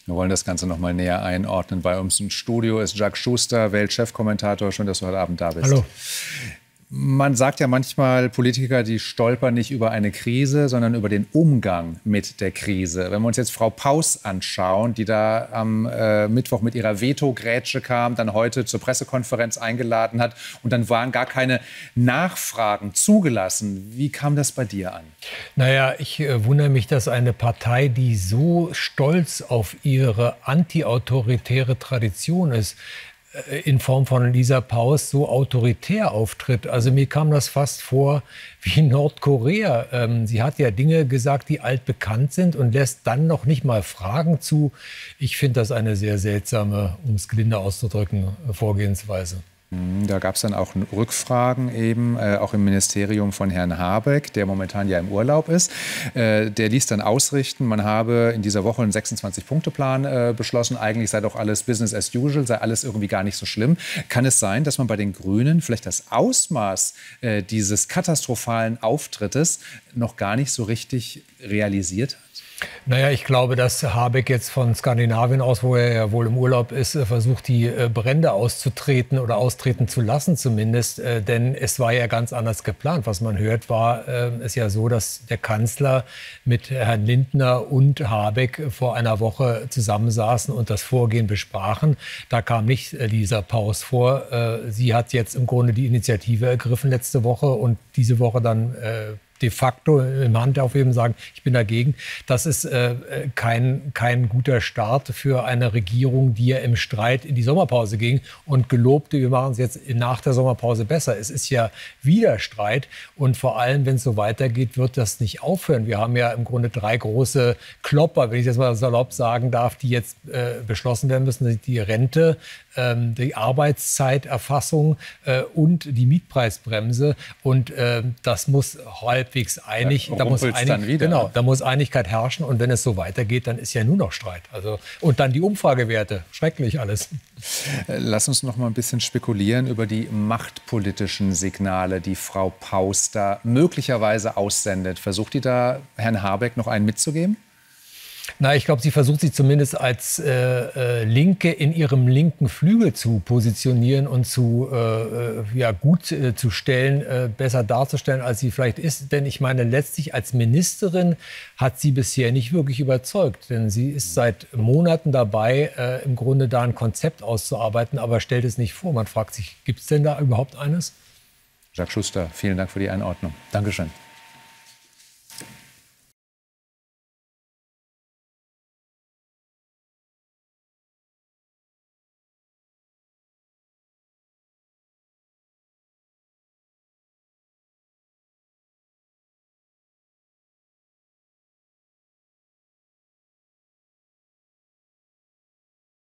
Wir wollen das Ganze noch mal näher einordnen. Bei uns im Studio ist Jacques Schuster, Welt-Chefkommentator. Schön, dass du heute Abend da bist. Hallo. Man sagt ja manchmal, Politiker, die stolpern nicht über eine Krise, sondern über den Umgang mit der Krise. Wenn wir uns jetzt Frau Paus anschauen, die da am Mittwoch mit ihrer Veto-Grätsche kam, dann heute zur Pressekonferenz eingeladen hat und dann waren gar keine Nachfragen zugelassen. Wie kam das bei dir an? Naja, ich wundere mich, dass eine Partei, die so stolz auf ihre antiautoritäre Tradition ist, in Form von Lisa Paus so autoritär auftritt. Also mir kam das fast vor wie Nordkorea. Sie hat ja Dinge gesagt, die altbekannt sind und lässt dann noch nicht mal Fragen zu. Ich finde das eine sehr seltsame, um es gelinde auszudrücken, Vorgehensweise. Da gab es dann auch Rückfragen eben, auch im Ministerium von Herrn Habeck, der momentan ja im Urlaub ist. Der ließ dann ausrichten, man habe in dieser Woche einen 26-Punkte-Plan beschlossen. Eigentlich sei doch alles Business as usual, sei alles irgendwie gar nicht so schlimm. Kann es sein, dass man bei den Grünen vielleicht das Ausmaß dieses katastrophalen Auftrittes noch gar nicht so richtig realisiert hat? Naja, ich glaube, dass Habeck jetzt von Skandinavien aus, wo er ja wohl im Urlaub ist, versucht, die Brände auszutreten oder austreten zu lassen zumindest. Denn es war ja ganz anders geplant. Was man hört, war es ja so, dass der Kanzler mit Herrn Lindner und Habeck vor einer Woche zusammensaßen und das Vorgehen besprachen. Da kam nicht Lisa Paus vor. Sie hat jetzt im Grunde die Initiative ergriffen letzte Woche und diese Woche dann de facto im Handaufheben sagen, ich bin dagegen. Das ist kein guter Start für eine Regierung, die ja im Streit in die Sommerpause ging und gelobte, wir machen es jetzt nach der Sommerpause besser. Es ist ja wieder Streit und vor allem, wenn es so weitergeht, wird das nicht aufhören. Wir haben ja im Grunde 3 große Klopper, wenn ich das mal salopp sagen darf, die jetzt beschlossen werden müssen. Die Rente, die Arbeitszeiterfassung und die Mietpreisbremse. Und das muss halbwegs einig, da muss Einigkeit herrschen. Und wenn es so weitergeht, dann ist ja nur noch Streit. Also, und dann die Umfragewerte. Schrecklich alles. Lass uns noch mal ein bisschen spekulieren über die machtpolitischen Signale, die Frau Paus da möglicherweise aussendet. Versucht die da Herrn Habeck noch einen mitzugeben? Na, ich glaube, sie versucht sich zumindest als Linke in ihrem linken Flügel zu positionieren und gut zu stellen, besser darzustellen, als sie vielleicht ist. Denn ich meine, letztlich als Ministerin hat sie bisher nicht wirklich überzeugt. Denn sie ist seit Monaten dabei, im Grunde da ein Konzept auszuarbeiten, aber stellt es nicht vor. Man fragt sich, gibt es denn da überhaupt eines? Jacques Schuster, vielen Dank für die Einordnung. Dankeschön.